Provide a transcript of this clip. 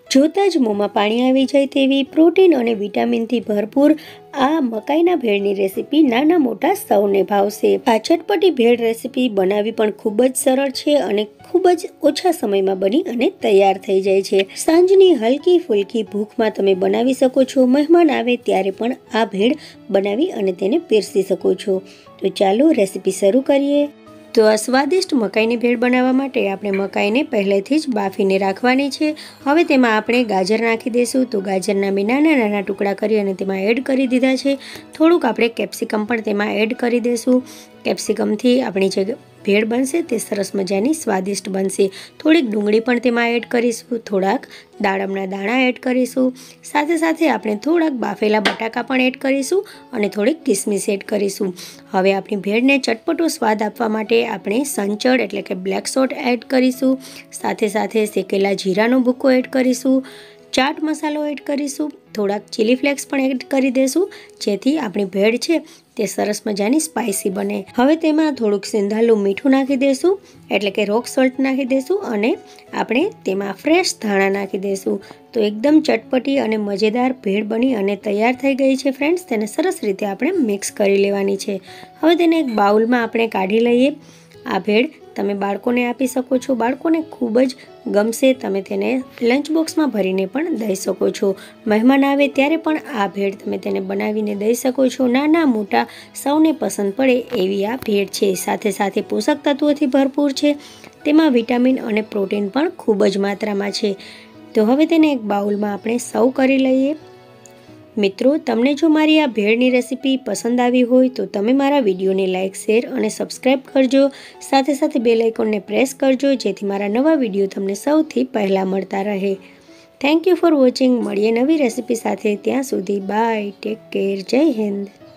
જોતાં જ મોંમાં પાણી આવી જાય તેવી પ્રોટીન અને વિટામિનથી ભરપૂર આ મકાઈના ભેળની રેસીપી નાના મોટા સૌને ભાવશે। આ ચટપટી ભેળ રેસીપી બનાવવી પણ ખૂબ જ સરળ છે અને ખૂબ જ ઓછા સમયમાં બની અને તૈયાર થઈ જાય છે। સાંજની હલકી ફુલકી ભૂખમાં તમે બનાવી શકો છો। મહેમાન આવે ત્યારે પણ આ ભેળ બનાવી અને તેને પીરસી શકો છો। તો ચાલો રેસીપી શરૂ કરીએ। તો આ સ્વાદિષ્ટ મકાઈની ભેળ બનાવવા માટે આપણે મકાઈને પહેલેથી જ બાફીને રાખવાની છે। હવે તેમાં આપણે ગાજર નાખી દઈશું। તો ગાજરના મેં નાના નાના ટુકડા કરી અને તેમાં એડ કરી દીધા છે। થોડુંક આપણે કેપ્સિકમ પણ તેમાં એડ કરી દઈશું। કેપ્સિકમથી આપણી જે ભેળ બનશે તે સરસ મજાની સ્વાદિષ્ટ બનશે। થોડીક ડુંગળી પણ તેમાં એડ કરીશું, થોડાક દાડમના દાણા એડ કરીશું, સાથે સાથે આપણે થોડાક બાફેલા બટાકા પણ એડ કરીશું અને થોડીક કિસમિસ એડ કરીશું। હવે આપણી ભેળને ચટપટો સ્વાદ આપવા માટે આપણે સંચળ એટલે કે બ્લેક સોલ્ટ એડ કરીશું, સાથે સાથે શેકેલા જીરાનો ભૂકો એડ કરીશું, ચાટ મસાલો એડ કરીશું, થોડાક ચીલી ફ્લેક્સ પણ એડ કરી દઈશું, જેથી આપણી ભેળ છે તે સરસ મજાની સ્પાઇસી બને। હવે તેમાં થોડુંક સિંધાલું મીઠું નાખી દઈશું એટલે કે રોક સોલ્ટ નાખી દઈશું અને આપણે તેમાં ફ્રેશ ધાણા નાખી દઈશું। તો એકદમ ચટપટી અને મજેદાર ભેળ બની અને તૈયાર થઈ ગઈ છે ફ્રેન્ડ્સ। તેને સરસ રીતે આપણે મિક્સ કરી લેવાની છે। હવે તેને એક બાઉલમાં આપણે કાઢી લઈએ। આ ભેળ તમે બાળકોને આપી શકો છો, બાળકોને ખૂબ જ ગમશે। તમે તેને લંચ બોક્સમાં ભરીને પણ દઈ શકો છો। મહેમાન આવે ત્યારે પણ આ ભેળ તમે તેને બનાવીને દઈ શકો છો। નાના મોટા સૌને પસંદ પડે એવી આ ભેળ છે। સાથે સાથે પોષક તત્વોથી ભરપૂર છે। તેમાં વિટામિન અને પ્રોટીન પણ ખૂબ જ માત્રામાં છે। તો હવે તેને એક બાઉલમાં આપણે સર્વ કરી લઈએ। મિત્રો, તમને જો મારી આ ભેળની રેસીપી પસંદ આવી હોય તો તમે મારા વિડીયોને લાઇક, શેર અને સબસ્ક્રાઈબ કરજો। સાથે સાથે બેલ આઇકોનને પ્રેસ કરજો જેથી મારા નવા વિડીયો તમને સૌથી પહેલાં મળતા રહે। Thank you for watching. મળીએ નવી રેસીપી સાથે, ત્યાં સુધી બાય, ટેક કેર, જય હિન્દ।